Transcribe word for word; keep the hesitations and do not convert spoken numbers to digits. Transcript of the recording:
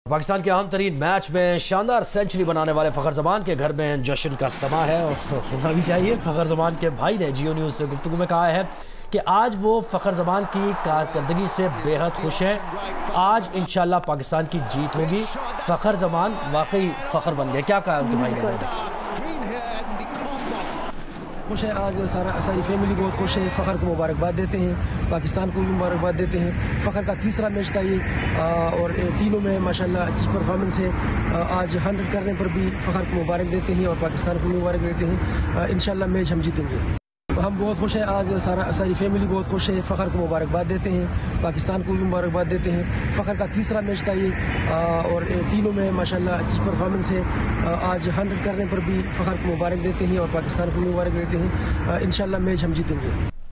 पाकिस्तान के अहम तरीन मैच में शानदार सेंचुरी बनाने वाले फ़खर ज़मान के घर में जश्न का समा है और होना भी चाहिए। फ़खर ज़मान के भाई ने जियो न्यूज़ से गुफ्तगू में कहा है कि आज वो फ़खर ज़मान की कारकर्दगी से बेहद खुश है। आज इंशाल्लाह पाकिस्तान की जीत होगी। फ़खर ज़मान वाकई फ़खर बन गए। क्या कहा उनके भाई ने? खुश है, आज सारा सारी फैमिली बहुत खुश है। फ़खर को मुबारकबाद देते हैं, पाकिस्तान को भी मुबारकबाद देते हैं। फ़खर का तीसरा मैच था ये और तीनों में माशाल्लाह अच्छी परफॉर्मेंस है। आज हंड्रेड करने पर भी फ़खर को मुबारक देते हैं और पाकिस्तान को भी मुबारक देते हैं। इंशाल्लाह मैच हम जीतेंगे। हम बहुत खुश हैं, आज सारा सारी फैमिली बहुत खुश है। फ़खर को मुबारकबाद देते हैं, पाकिस्तान को भी मुबारकबाद देते हैं। फ़खर का तीसरा मैच था ये और तीनों में माशाल्लाह अच्छी परफॉर्मेंस है। आज हंड्रेड करने पर भी फ़खर को मुबारक देते हैं और पाकिस्तान को भी मुबारक देते हैं। इंशाल्लाह मैच हम जीतेंगे।